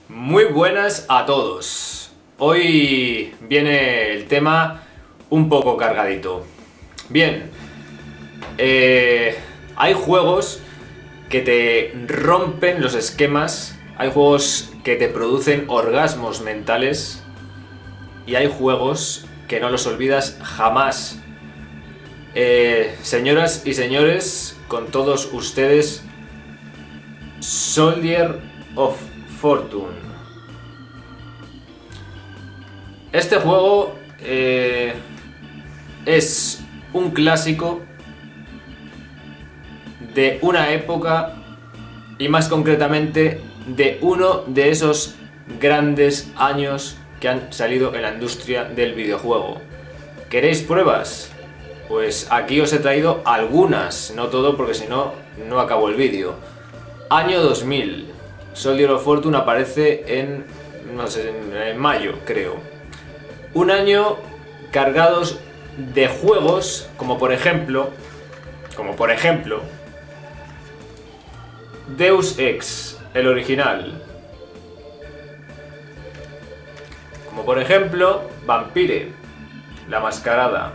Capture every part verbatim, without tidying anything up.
Muy buenas a todos. Hoy viene el tema un poco cargadito. Bien, eh, hay juegos que te rompen los esquemas, hay juegos que te producen orgasmos mentales y hay juegos que no los olvidas jamás. Eh, señoras y señores, con todos ustedes, Soldier of Fortune. Este juego eh, es un clásico de una época y más concretamente de uno de esos grandes años que han salido en la industria del videojuego. ¿Queréis pruebas? Pues aquí os he traído algunas, no todo porque si no, no acabo el vídeo. Año dos mil. Soldier of Fortune aparece en, no sé, en mayo, creo. Un año cargados de juegos, como por ejemplo, como por ejemplo, Deus Ex, el original. Como por ejemplo, Vampire, la mascarada.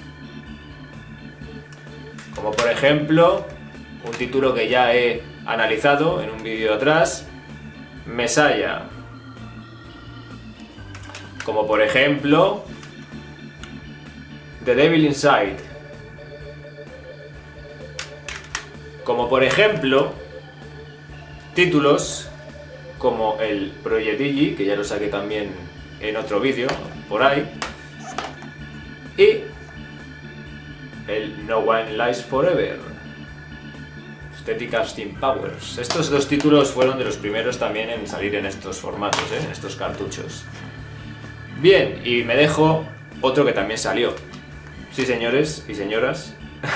Como por ejemplo, un título que ya he analizado en un vídeo atrás, Mesaya. Como por ejemplo, The Devil Inside. Como por ejemplo, títulos como el Project Digi, que ya lo saqué también en otro vídeo, por ahí. Y el No One Lies Forever. Estética Steam Powers. Estos dos títulos fueron de los primeros también en salir en estos formatos, ¿eh? En estos cartuchos. Bien, y me dejo otro que también salió. Sí, señores y señoras.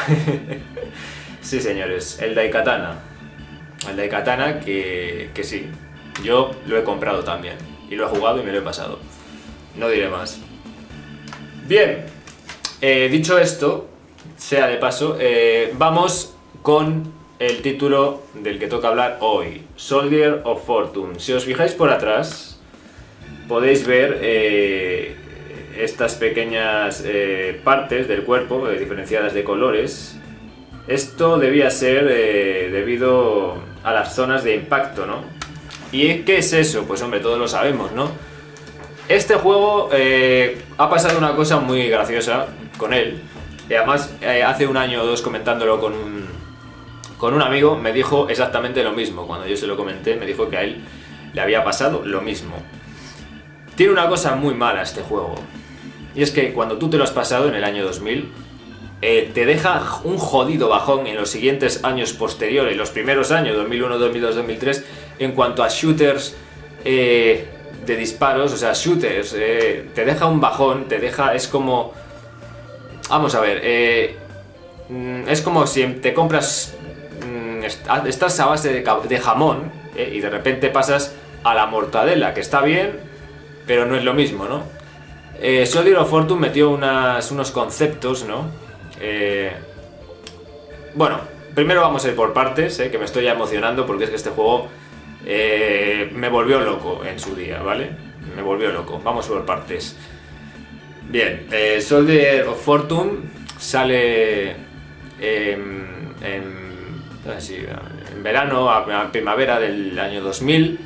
Sí, señores, el Daikatana. El Daikatana que, que sí, yo lo he comprado también. Y lo he jugado y me lo he pasado. No diré más. Bien, eh, dicho esto, sea de paso, eh, vamos con el título del que toca hablar hoy, Soldier of Fortune. Si os fijáis por atrás, podéis ver eh, estas pequeñas eh, partes del cuerpo, eh, diferenciadas de colores. Esto debía ser eh, debido a las zonas de impacto, ¿no? ¿Y qué es eso? Pues hombre, todos lo sabemos, ¿no? Este juego eh, ha pasado una cosa muy graciosa con él. Y además, eh, hace un año o dos comentándolo con un, con un amigo, me dijo exactamente lo mismo. Cuando yo se lo comenté, me dijo que a él le había pasado lo mismo. Tiene una cosa muy mala este juego. Y es que cuando tú te lo has pasado en el año dos mil, eh, te deja un jodido bajón en los siguientes años posteriores, los primeros años, dos mil uno, dos mil dos, dos mil tres, en cuanto a shooters eh, de disparos, o sea, shooters, eh, te deja un bajón, te deja, es como... Vamos a ver, eh, es como si te compras, estás a base de, de jamón eh, y de repente pasas a la mortadela, que está bien, pero no es lo mismo, ¿no? Eh, Soldier of Fortune metió unas, unos conceptos, ¿no? Eh, bueno, primero vamos a ir por partes, eh, que me estoy ya emocionando porque es que este juego eh, me volvió loco en su día, ¿vale? Me volvió loco, vamos por partes. Bien, eh, Soldier of Fortune sale en, en, así, en verano, a, a primavera del año dos mil.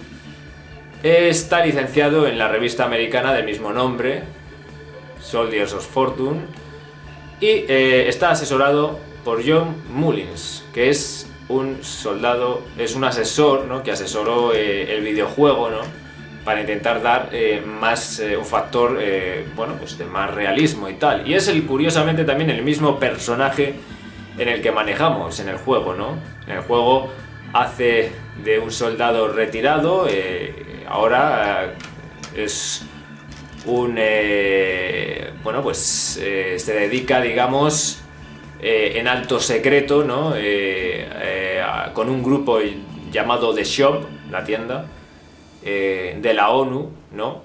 Está licenciado en la revista americana del mismo nombre, Soldiers of Fortune, y eh, está asesorado por John Mullins, que es un soldado, es un asesor, ¿no? Que asesoró eh, el videojuego, ¿no? Para intentar dar eh, más eh, un factor eh, bueno, pues de más realismo y tal. Y es el, curiosamente también el mismo personaje en el que manejamos en el juego, ¿no? En el juego hace de un soldado retirado, eh, ahora eh, es un eh, bueno, pues eh, se dedica, digamos, eh, en alto secreto, ¿no? Eh, eh, con un grupo llamado The Shop, la tienda, eh, de la ONU, ¿no?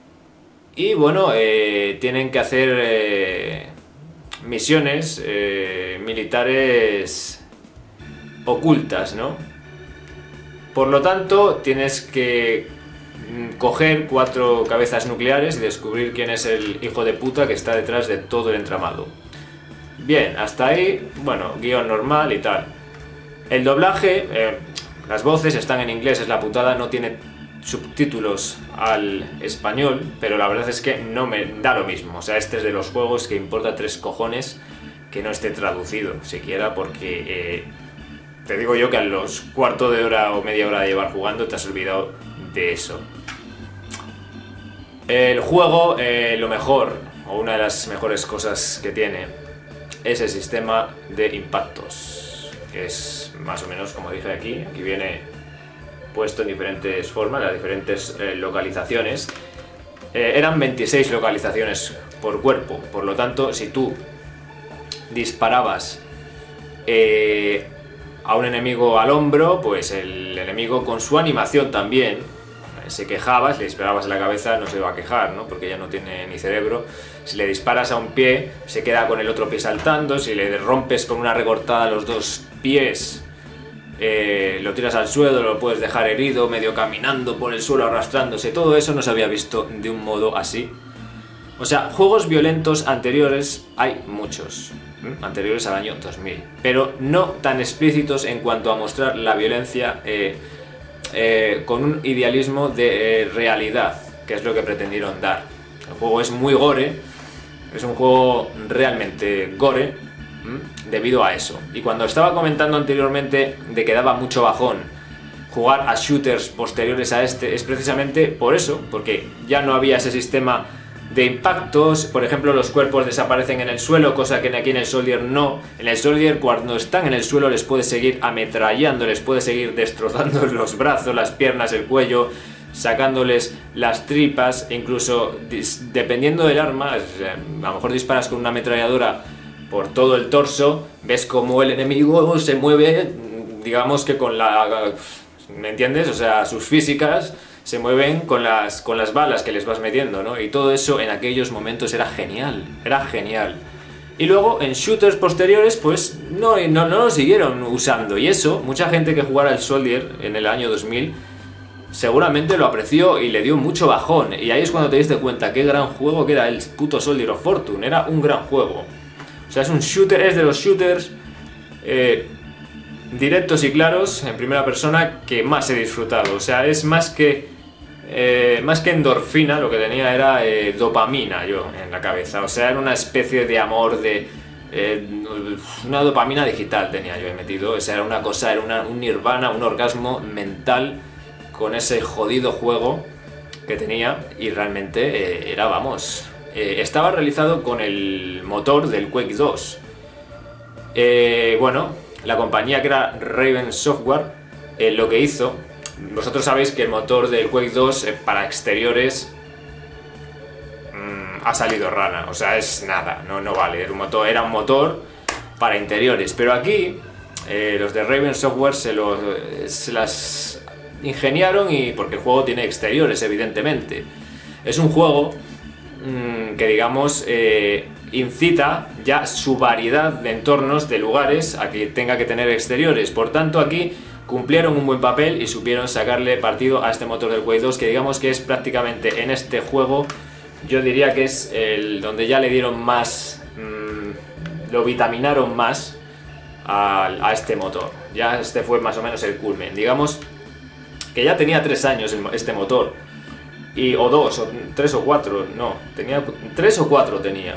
Y bueno, eh, tienen que hacer eh, misiones eh, militares ocultas, ¿no? Por lo tanto, tienes que coger cuatro cabezas nucleares y descubrir quién es el hijo de puta que está detrás de todo el entramado. Bien, hasta ahí, bueno, guión normal y tal. El doblaje, eh, las voces están en inglés, es la putada, no tiene subtítulos al español, pero la verdad es que no me da lo mismo. O sea, este es de los juegos que importa tres cojones que no esté traducido siquiera, porque eh, te digo yo que a los cuarto de hora o media hora de llevar jugando te has olvidado de eso. El juego, eh, lo mejor, o una de las mejores cosas que tiene, es el sistema de impactos, que es más o menos como dije aquí. Aquí viene puesto en diferentes formas, las diferentes eh, localizaciones. Eh, eran veintiséis localizaciones por cuerpo, por lo tanto, si tú disparabas eh, a un enemigo al hombro, pues el enemigo con su animación también eh, se quejaba. Si le disparabas a la cabeza no se va a quejar, ¿no? Porque ya no tiene ni cerebro. Si le disparas a un pie, se queda con el otro pie saltando. Si le rompes con una recortada los dos pies, eh, lo tiras al suelo, lo puedes dejar herido, medio caminando por el suelo, arrastrándose. Todo eso no se había visto de un modo así. O sea, juegos violentos anteriores hay muchos, ¿eh? Anteriores al año dos mil, pero no tan explícitos en cuanto a mostrar la violencia eh, eh, con un idealismo de eh, realidad, que es lo que pretendieron dar. El juego es muy gore, es un juego realmente gore, ¿eh? Debido a eso. Y cuando estaba comentando anteriormente de que daba mucho bajón jugar a shooters posteriores a este, es precisamente por eso, porque ya no había ese sistema de impactos. Por ejemplo, los cuerpos desaparecen en el suelo, cosa que aquí en el Soldier no. En el Soldier, cuando están en el suelo, les puedes seguir ametrallando, les puedes seguir destrozando los brazos, las piernas, el cuello, sacándoles las tripas, e incluso dependiendo del arma, a lo mejor disparas con una ametralladora por todo el torso, ves como el enemigo se mueve, digamos que con la... ¿me entiendes? O sea, sus físicas se mueven con las, con las balas que les vas metiendo, ¿no? Y todo eso en aquellos momentos era genial, era genial. Y luego en shooters posteriores, pues no, no, no lo siguieron usando. Y eso, mucha gente que jugara el Soldier en el año dos mil seguramente lo apreció y le dio mucho bajón. Y ahí es cuando te diste cuenta qué gran juego que era el puto Soldier of Fortune. Era un gran juego. O sea, es un shooter, es de los shooters eh, directos y claros, en primera persona, que más he disfrutado. O sea, es más que... Eh, más que endorfina, lo que tenía era eh, dopamina yo en la cabeza. O sea, era una especie de amor, de eh, una dopamina digital tenía yo metido. O sea, era una cosa, era una, un nirvana, un orgasmo mental con ese jodido juego que tenía. Y realmente eh, era, vamos, eh, estaba realizado con el motor del Quake dos. Eh, bueno, la compañía que era Raven Software, eh, lo que hizo... Vosotros sabéis que el motor del Quake dos eh, para exteriores mmm, ha salido rana, o sea, es nada, no, no vale. Era un, motor, era un motor para interiores, pero aquí eh, los de Raven Software se, lo, se las ingeniaron, y porque el juego tiene exteriores, evidentemente. Es un juego mmm, que, digamos, eh, incita ya su variedad de entornos, de lugares, a que tenga que tener exteriores. Por tanto, aquí cumplieron un buen papel y supieron sacarle partido a este motor del Quake dos, que digamos que es prácticamente en este juego, yo diría que es el donde ya le dieron más, mmm, lo vitaminaron más a, a este motor. Ya este fue más o menos el culmen. Digamos que ya tenía tres años el, este motor, y, o dos, o tres o cuatro, no, tenía tres o cuatro tenía.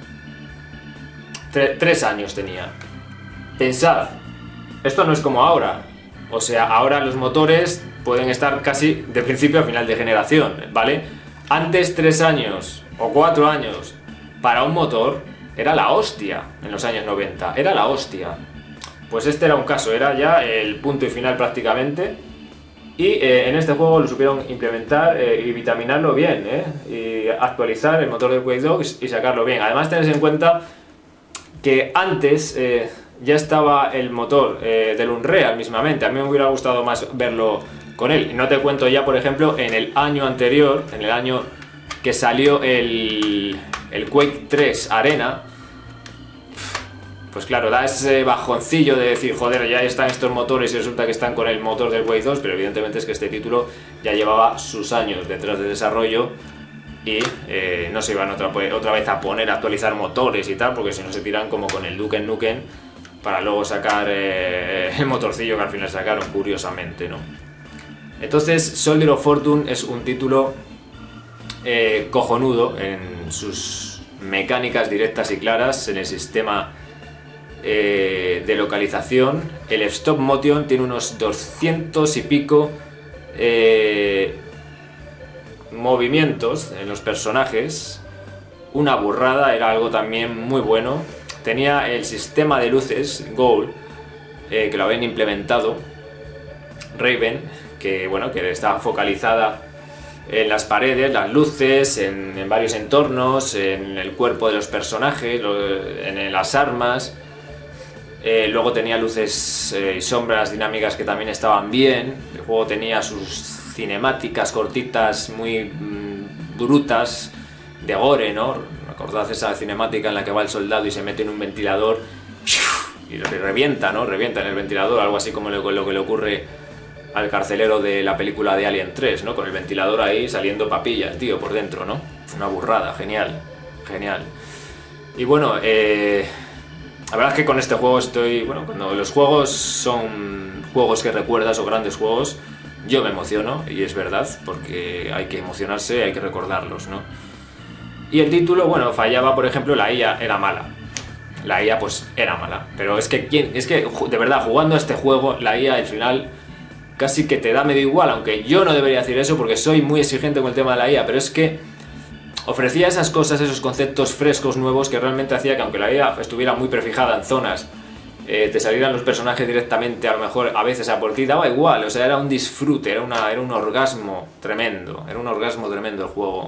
Tre, tres años tenía. Pensad, esto no es como ahora. O sea, ahora los motores pueden estar casi de principio a final de generación, ¿vale? Antes tres años o cuatro años para un motor era la hostia en los años noventa, era la hostia. Pues este era un caso, era ya el punto y final prácticamente. Y eh, en este juego lo supieron implementar eh, y vitaminarlo bien, ¿eh? Y actualizar el motor de Quake dos y sacarlo bien. Además, tened en cuenta que antes... Eh, ya estaba el motor eh, del Unreal mismamente. A mí me hubiera gustado más verlo con él. Y no te cuento ya, por ejemplo, en el año anterior, en el año que salió el, el Quake tres Arena, pues claro, da ese bajoncillo de decir, joder, ya están estos motores y resulta que están con el motor del Quake dos, pero evidentemente es que este título ya llevaba sus años detrás de desarrollo y eh, no se iban otra, otra vez a poner a actualizar motores y tal, porque si no se tiran como con el Duke Nukem para luego sacar eh, el motorcillo que al final sacaron, curiosamente, ¿no? Entonces, Soldier of Fortune es un título eh, cojonudo en sus mecánicas directas y claras, en el sistema eh, de localización. El stop motion tiene unos doscientos y pico eh, movimientos en los personajes, una burrada, era algo también muy bueno. Tenía el sistema de luces Goal, eh, que lo habían implementado Raven, que bueno, que estaba focalizada en las paredes, las luces, en, en varios entornos, en el cuerpo de los personajes, lo, en las armas. Eh, luego tenía luces eh, y sombras dinámicas que también estaban bien. El juego tenía sus cinemáticas cortitas muy mmm, brutas de gore, ¿no? Recordad esa cinemática en la que va el soldado y se mete en un ventilador y revienta, ¿no? Revienta en el ventilador, algo así como lo, lo que le ocurre al carcelero de la película de Alien tres, ¿no? Con el ventilador ahí saliendo papilla, el tío, por dentro, ¿no? Una burrada, genial, genial. Y bueno, eh, la verdad es que con este juego estoy... Bueno, cuando los juegos son juegos que recuerdas o grandes juegos, yo me emociono, y es verdad, porque hay que emocionarse, hay que recordarlos, ¿no? Y el título, bueno, fallaba, por ejemplo, la I A era mala. La I A, pues, era mala. Pero es que, ¿quién? Es que, de verdad, jugando a este juego, la I A al final casi que te da medio igual, aunque yo no debería decir eso porque soy muy exigente con el tema de la I A, pero es que ofrecía esas cosas, esos conceptos frescos, nuevos, que realmente hacía que, aunque la I A estuviera muy prefijada en zonas, eh, te salieran los personajes directamente, a lo mejor a veces a por ti, daba igual, o sea, era un disfrute, era, una, era un orgasmo tremendo, era un orgasmo tremendo el juego.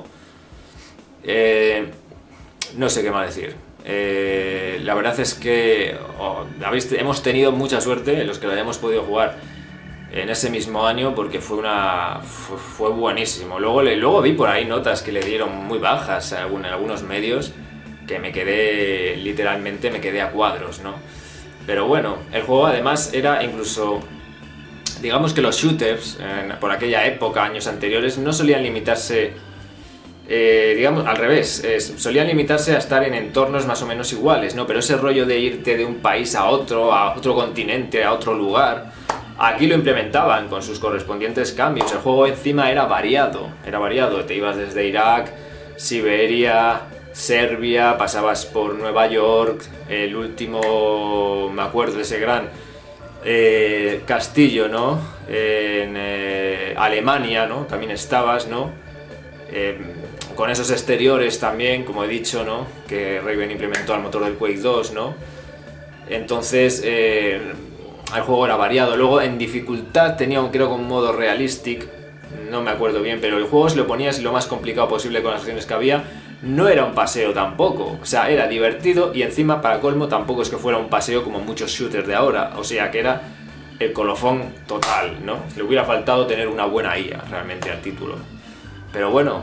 Eh, no sé qué más decir. Eh, la verdad es que oh, habéis, hemos tenido mucha suerte en los que lo hayamos podido jugar en ese mismo año, porque fue una fue, fue buenísimo. Luego, le, luego vi por ahí notas que le dieron muy bajas en, algún, en algunos medios, que me quedé, literalmente me quedé a cuadros, ¿no? Pero bueno, el juego además era incluso... Digamos que los shooters, eh, por aquella época, años anteriores, no solían limitarse... Eh, digamos, al revés, eh, solían limitarse a estar en entornos más o menos iguales, ¿no? Pero ese rollo de irte de un país a otro, a otro continente, a otro lugar, aquí lo implementaban con sus correspondientes cambios. El juego encima era variado, era variado, te ibas desde Irak, Siberia, Serbia, pasabas por Nueva York, el último, me acuerdo de ese gran eh, castillo, ¿no? En eh, Alemania, ¿no? También estabas, ¿no? Eh, con esos exteriores también, como he dicho, ¿no? Que Raven implementó al motor del Quake dos, ¿no? Entonces, eh, el juego era variado. Luego, en dificultad, tenía un, creo que un modo realistic, no me acuerdo bien, pero el juego, si lo ponías lo más complicado posible con las opciones que había, no era un paseo tampoco. O sea, era divertido y encima, para colmo, tampoco es que fuera un paseo como muchos shooters de ahora. O sea, que era el colofón total, ¿no? Le hubiera faltado tener una buena I A realmente al título. Pero bueno,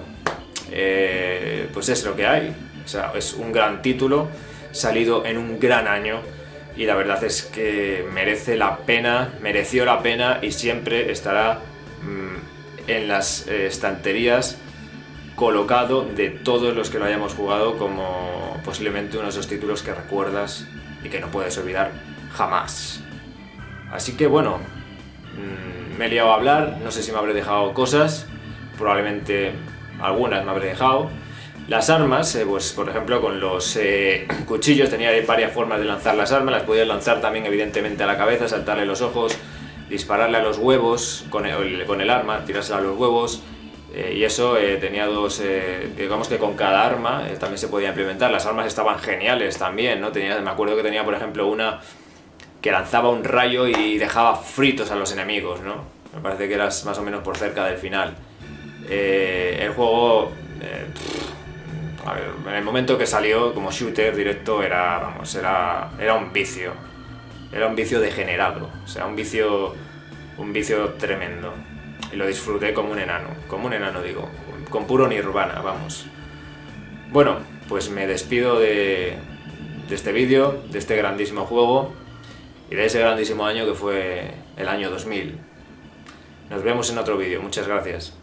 eh, pues es lo que hay. O sea, es un gran título, salido en un gran año, y la verdad es que merece la pena, mereció la pena y siempre estará mmm, en las eh, estanterías colocado de todos los que lo hayamos jugado como posiblemente uno de esos títulos que recuerdas y que no puedes olvidar jamás. Así que bueno, mmm, me he liado a hablar, no sé si me habré dejado cosas. Probablemente algunas me habré dejado. Las armas, eh, pues por ejemplo con los eh, cuchillos tenía varias formas de lanzar las armas. Las podías lanzar también evidentemente a la cabeza, saltarle los ojos, dispararle a los huevos con el, con el arma, tirársela a los huevos, eh, y eso eh, tenía dos, eh, digamos que con cada arma eh, también se podía implementar. Las armas estaban geniales también, ¿no? Tenía, me acuerdo que tenía por ejemplo una que lanzaba un rayo y dejaba fritos a los enemigos, ¿no? Me parece que eras más o menos por cerca del final. Eh, el juego, eh, a ver, en el momento que salió como shooter directo era, vamos, era, era un vicio, era un vicio degenerado, o sea, un vicio, un vicio tremendo, y lo disfruté como un enano, como un enano digo, con puro nirvana, vamos. Bueno, pues me despido de, de este vídeo, de este grandísimo juego y de ese grandísimo año que fue el año dos mil. Nos vemos en otro vídeo, muchas gracias.